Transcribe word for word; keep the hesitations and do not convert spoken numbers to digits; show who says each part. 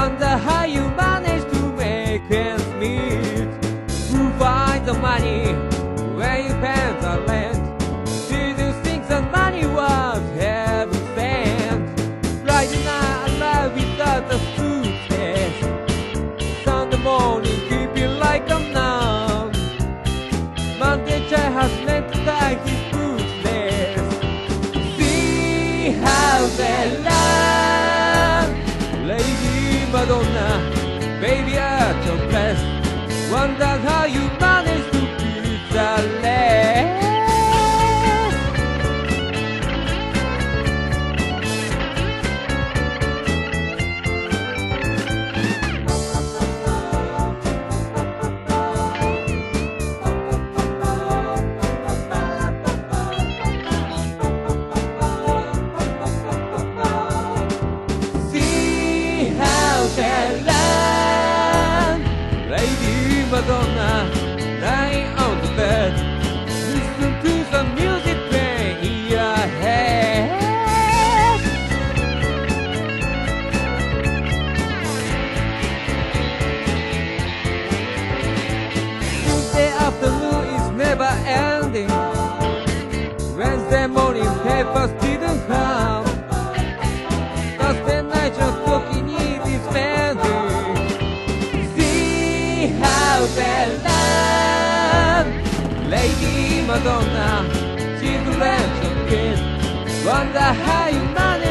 Speaker 1: Wonder how you manage to make ends meet. Who finds the money when you pay the rent? Did you think the money was heaven sent? Friday night alive without a suitcase. Sunday morning keeping like a nun. Monday child has meant to tie his bootless. See how they love, Lady Madonna, baby at your best. Wonder how you manage to beat the rest. See how they love, Lady Madonna, lying on the bed. Listen to the music playing in your head. Tuesday afternoon is never ending. Wednesday morning papers didn't come. Thursday night just looking in this pending. See how they love, Lady Madonna, she's a legend kid. Wonder how you manage